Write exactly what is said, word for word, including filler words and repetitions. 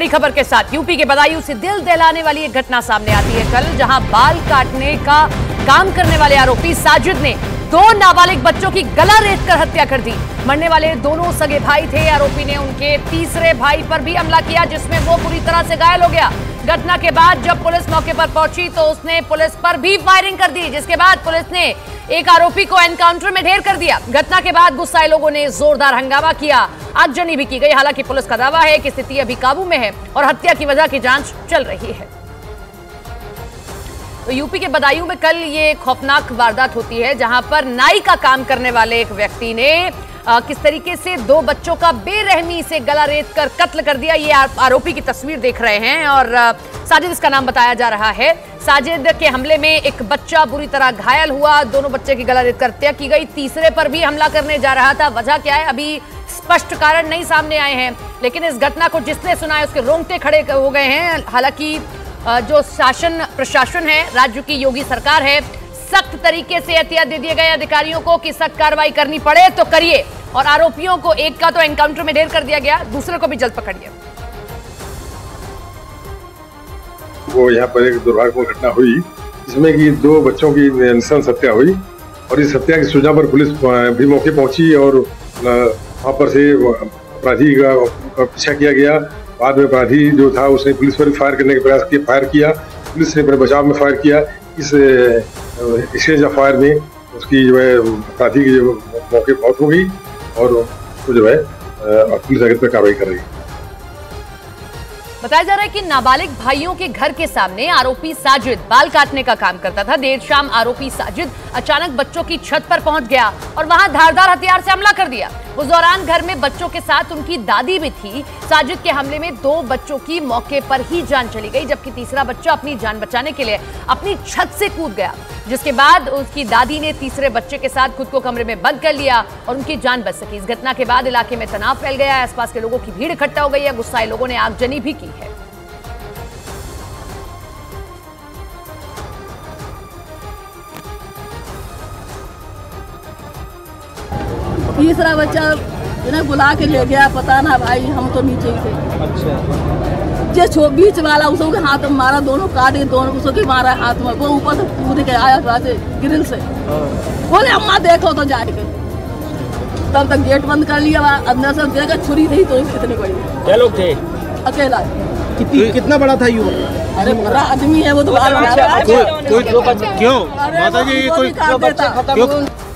खबर के साथ यूपी के बदायूं से दिल दहलाने वाली एक घटना सामने आती है कल, जहां बाल काटने का काम करने वाले आरोपी साजिद ने दो नाबालिग बच्चों की गला रेत कर हत्या कर दी। मरने वाले दोनों सगे भाई थे। आरोपी ने उनके तीसरे भाई पर भी हमला किया, जिसमें वो पूरी तरह से घायल हो गया। घटना के बाद जब पुलिस मौके पर पहुंची तो उसने पुलिस पर भी फायरिंग कर दी, जिसके बाद पुलिस ने एक आरोपी को एनकाउंटर में ढेर कर दिया। घटना के बाद गुस्साए लोगों ने जोरदार हंगामा किया, आगजनी भी की गई। हालांकि पुलिस का दावा है कि स्थिति अभी काबू में है और हत्या की वजह की जांच चल रही है। तो यूपी के बदायूं में कल ये खौफनाक वारदात होती है, जहां पर नाई का काम करने वाले एक व्यक्ति ने आ, किस तरीके से दो बच्चों का बेरहमी से गला रेत कर कत्ल कर दिया। ये आरोपी की तस्वीर देख रहे हैं और आ, साजिद इसका नाम बताया जा रहा है। साजिद के हमले में एक बच्चा बुरी तरह घायल हुआ, दोनों बच्चे की गला रेत कर हत्या की गई। तीसरे पर भी हमला करने जा रहा था। वजह क्या है अभी स्पष्ट कारण नहीं सामने आए हैं, लेकिन इस घटना को जिसने सुना है उसके रोंगटे खड़े हो गए हैं। हालांकि जो शासन प्रशासन है, राज्य की योगी सरकार है, सख्त तरीके से एहतियात दे दिए गए अधिकारियों को कि सख्त कार्रवाई करनी पड़े तो करिए। और आरोपियों को एक का तो एनकाउंटर में ढेर कर दिया गया, दूसरे को भी जल्द पकड़िए। वो यहाँ पर एक दुर्भाग्यपूर्ण घटना हुई, जिसमें कि दो बच्चों की नृशंस हत्या हुई और इस हत्या की सूचना पर पुलिस भी मौके पहुंची और वहां पर से अपराधी का पीछा किया गया। बाद में अपराधी जो था उसने पुलिस पर फायर करने का प्रयास किया, फायर किया। पुलिस ने अपने बचाव में फायर किया। इस एक्सचेंज ऑफ फायर में उसकी जो है अपराधी की जो मौके मौत हो गई और उसको जो है पुलिस आगे पर कार्रवाई कर रही है। बताया जा रहा है कि नाबालिग भाइयों के घर के सामने आरोपी साजिद बाल काटने का काम करता था। देर शाम आरोपी साजिद अचानक बच्चों की छत पर पहुंच गया और वहां धारदार हथियार से हमला कर दिया। उस दौरान घर में बच्चों के साथ उनकी दादी भी थी। साजिद के हमले में दो बच्चों की मौके पर ही जान चली गई, जबकि तीसरा बच्चा अपनी जान बचाने के लिए अपनी छत से कूद गया, जिसके बाद उसकी दादी ने तीसरे बच्चे के साथ खुद को कमरे में बंद कर लिया और उनकी जान बच सकी। इस घटना के बाद इलाके में तनाव फैल गया है। आसपास के लोगों की भीड़ इकट्ठा हो गई है। गुस्साए लोगों ने आगजनी भी की है। तीसरा बच्चा इन्हें बुला के ले गया, पता ना भाई, हम तो नीचे ही थे। अच्छा। जो बीच वाला उसको के हाथ में मारा, दोनों काटे, दोनों उसको के मारा हाथ में। वो ऊपर से कूद के आया से ग्रिल से, बोले अम्मा देखो तो जाके। तब तक गेट बंद कर लिया, अंदर से देखा छुरी नहीं तो इतनी बड़ी। क्या लोग थे? अकेला। कितनी कितना बड़ा था युवक? अरे बड़ा आदमी है वो तो। कोई क्यों माता जी कोई क्यों